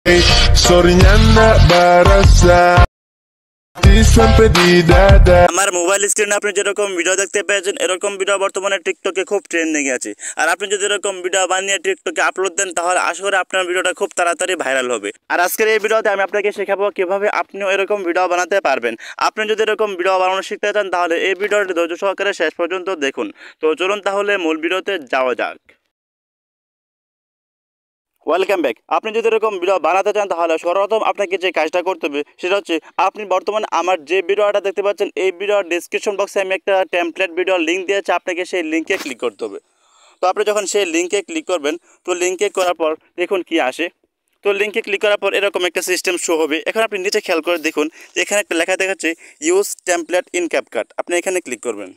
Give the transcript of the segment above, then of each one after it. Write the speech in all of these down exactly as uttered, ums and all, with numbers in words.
Soriana barasa sampai di dada. আমার mobile স্ক্রিনে আপনি যেরকম ভিডিও দেখতে পেয়েছেন এরকম ভিডিও বর্তমানে টিকটকে খুব ট্রেন্ডিং এ আছে। আর আপনি যদি এরকম ভিডিও বানিয়ে টিকটকে আপলোড দেন তাহলে আশা করি আপনার ভিডিওটা খুব তাড়াতাড়ি ভাইরাল হবে। আর আজকের এই ভিডিওতে আমি আপনাকে শেখাবো কিভাবে আপনিও এরকম ভিডিও বানাতে পারবেন। আপনি যদি এরকম ভিডিও বানানো শিখতে চান তাহলে এই ভিডিওটি ধৈর্য সহকারে শেষ পর্যন্ত দেখুন। তো চলুন তাহলে মূল ভিডিওতে যাওয়া যাক। Welcome back. আপনি যদি এরকম ভিডিও বানাতে চান তাহলে সর্বপ্রথম আপনাকে যে কাজটা করতে হবে সেটা হচ্ছে আপনি বর্তমানে আমার যে ভিডিওটা দেখতে পাচ্ছেন এই ভিডিওর ডেসক্রিপশন বক্সে আমি একটা টেমপ্লেট ভিডিও লিঙ্ক দিয়েছি, আপনাকে সেই লিঙ্কে ক্লিক করতে হবে। তো আপনি যখন সেই লিঙ্কে ক্লিক করবেন তো লিঙ্কে করার পর দেখুন কি আসে। তো লিঙ্কে ক্লিক করার পর এরকম একটা সিস্টেম শো হবে। এখন আপনি নিচে খেয়াল করে দেখুন যে এখানে একটা লেখা দেখাচ্ছে ইউজ টেমপ্লেট ইন ক্যাপকাট। আপনি এখানে ক্লিক করবেন।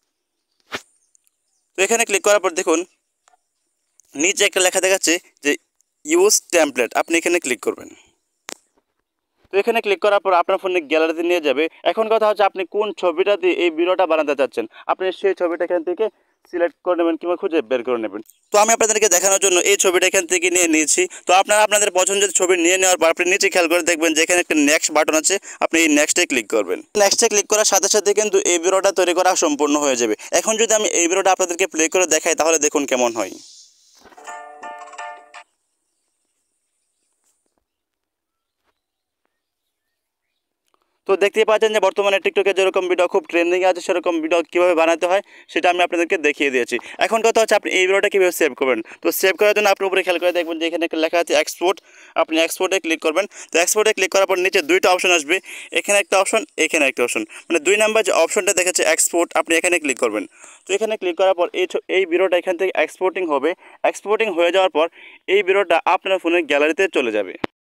তো এখানে ক্লিক করার পর দেখুন নিচে একটা লেখা দেখাচ্ছে যে ইউজ টেমপ্লেট। আপনি এখানে ক্লিক করবেন। তো এখানে ক্লিক করার পর আপনার ফোনে গ্যালারিতে নিয়ে যাবে। এখন কথা হচ্ছে আপনি কোন ছবিটা দিয়ে এই ভিডিওটা বানাতে চাচ্ছেন, আপনি সেই ছবিটা এখান থেকে সিলেক্ট করে নেবেন কিংবা খুঁজে বের করে নেবেন। তো আমি আপনাদেরকে দেখানোর জন্য এই ছবিটা এখান থেকে নিয়ে নিয়েছি। তো আপনারা আপনাদের পছন্দের ছবি নিয়ে নেওয়ার পর আপনি নিচে খেয়াল করে দেখবেন যে এখানে একটা নেক্সট বাটন আছে, আপনি এই নেক্সটে ক্লিক করবেন। নেক্সটে ক্লিক করার সাথে সাথে কিন্তু এই ভিডিওটা তৈরি করা সম্পূর্ণ হয়ে যাবে। এখন যদি আমি এই ভিডিওটা আপনাদেরকে প্লে করে দেখাই তাহলে দেখুন কেমন হয়। তো দেখতেই পাচ্ছেন যে বর্তমানে টিকটকে যেরকম ভিডিও খুব ট্রেন্ডিং আছে সেরকম ভিডিও কীভাবে বানাতে হয় সেটা আমি আপনাদেরকে দেখিয়ে দিয়েছি। এখন কথা হচ্ছে আপনি এই ভিডিওটা কীভাবে সেভ করবেন। তো সেভ করার জন্য আপনি উপরে খেয়াল করে দেখবেন যে এখানে একটা লেখা আছে এক্সপোর্ট। আপনি এক্সপোর্টে ক্লিক করবেন। তো এক্সপোর্টে ক্লিক করার পর নিচে দুইটা অপশন আসবে, এখানে একটা অপশন, এখানে একটা অপশন, মানে দুই নাম্বার যে অপশনটা দেখাচ্ছে এক্সপোর্ট, আপনি এখানে ক্লিক করবেন। তো এখানে ক্লিক করার পর এই এই ভিডিওটা এখান থেকে এক্সপোর্টিং হবে। এক্সপোর্টিং হয়ে যাওয়ার পর এই ভিডিওটা আপনার ফোনের গ্যালারিতে চলে যাবে।